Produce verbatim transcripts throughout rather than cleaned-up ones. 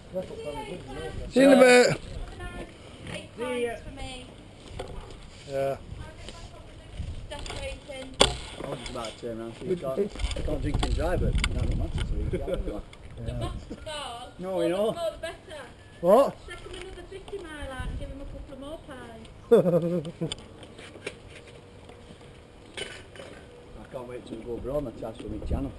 See you in a bit. Eight pints for me. Yeah. Decorating. I was just about to turn around so you can't, you can't drink and drive, but that doesn't matter, so you can't do The best start. No, you know. The more the better. What? Stick him another fifty mile out and give him a couple of more pies. I can't wait to go abroad and attach to my channel.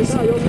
guys.